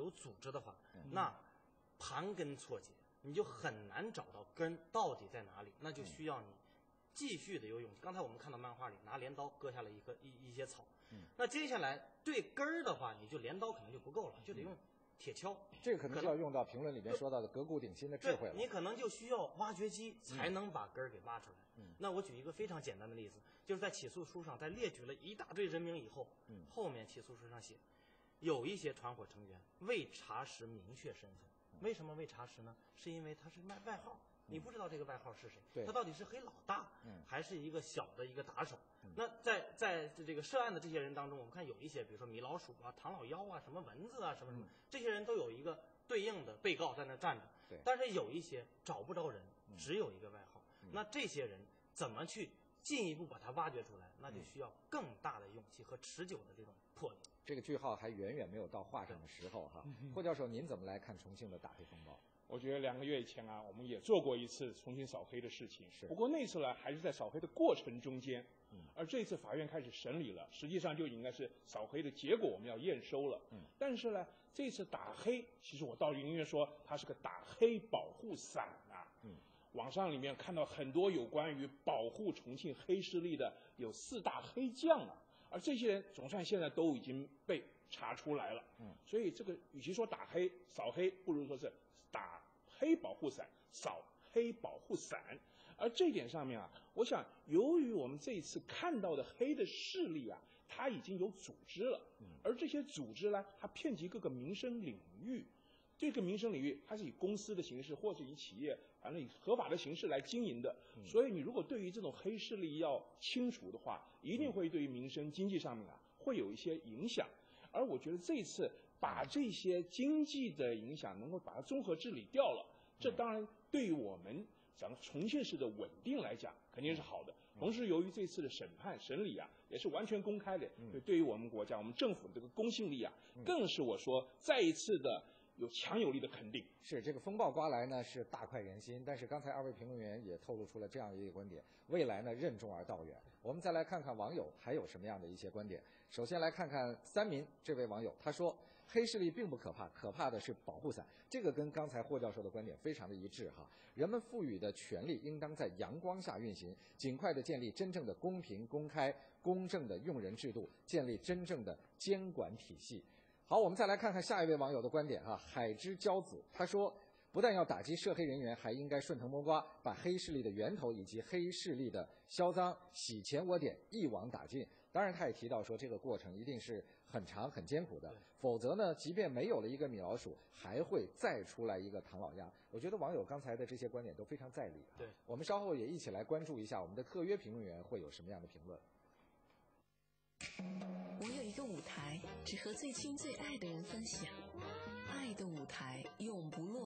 有组织的话，那盘根错节，你就很难找到根到底在哪里，那就需要你继续的有勇气。刚才我们看到漫画里拿镰刀割下了一些草，那接下来对根儿的话，你就镰刀可能就不够了，就得用铁锹， 这个可能就要用到评论里边说到的革骨鼎新的智慧了。 你可能就需要挖掘机才能把根儿给挖出来。那我举一个非常简单的例子，就是在起诉书上，在列举了一大堆人名以后，后面起诉书上写，有一些团伙成员未查实明确身份。为什么未查实呢？是因为他是卖外号。你不知道这个外号是谁，他到底是黑老大，还是一个小的一个打手？那在这个涉案的这些人当中，我们看有一些，比如说米老鼠啊、唐老妖啊、什么蚊子啊、什么，这些人都有一个对应的被告在那站着。但是有一些找不着人，只有一个外号。那这些人怎么去进一步把它挖掘出来？那就需要更大的勇气和持久的这种魄力。 这个句号还远远没有到画上的时候哈。霍教授，您怎么来看重庆的打黑风暴？ 我觉得2个月以前啊，我们也做过一次重新扫黑的事情，不过那次呢还是在扫黑的过程中间，而这次法院开始审理了，实际上就应该是扫黑的结果我们要验收了。但是呢，这次打黑，其实我倒宁愿说它是个打黑保护伞啊。网上里面看到很多有关于保护重庆黑势力的有4大黑将啊，而这些人总算现在都已经被查出来了。所以这个与其说打黑扫黑，不如说是打黑保护伞扫黑保护伞。而这一点上面啊，我想由于我们这一次看到的黑的势力啊，它已经有组织了，而这些组织呢，它遍及各个民生领域。这个民生领域，它是以公司的形式，或是以企业，反正以合法的形式来经营的。所以你如果对于这种黑势力要清除的话，一定会对于民生经济上面啊，会有一些影响。而我觉得这次把这些经济的影响能够把它综合治理掉了，这当然对于我们讲重庆市的稳定来讲肯定是好的。同时由于这次的审理啊也是完全公开的，对于我们国家我们政府的这个公信力啊，更是我说再一次的有强有力的肯定。 是这个风暴刮来呢，是大快人心。但是刚才2位评论员也透露出了这样一个观点：未来呢，任重而道远。我们再来看看网友还有什么样的一些观点。首先来看看3民这位网友，他说：黑势力并不可怕，可怕的是保护伞。这个跟刚才霍教授的观点非常的一致哈。人们赋予的权利应当在阳光下运行，尽快的建立真正的公平、公开、公正的用人制度，建立真正的监管体系。好，我们再来看看下一位网友的观点哈。海之骄子他说，不但要打击涉黑人员，还应该顺藤摸瓜，把黑势力的源头以及黑势力的销赃、洗钱窝点一网打尽。当然，他也提到说，这个过程一定是很长、很艰苦的，否则呢，即便没有了一个米老鼠，还会再出来一个唐老鸭。我觉得网友刚才的这些观点都非常在理。 对， 我们稍后也一起来关注一下我们的特约评论员会有什么样的评论。 我有一个舞台，只和最亲最爱的人分享，爱的舞台永不落。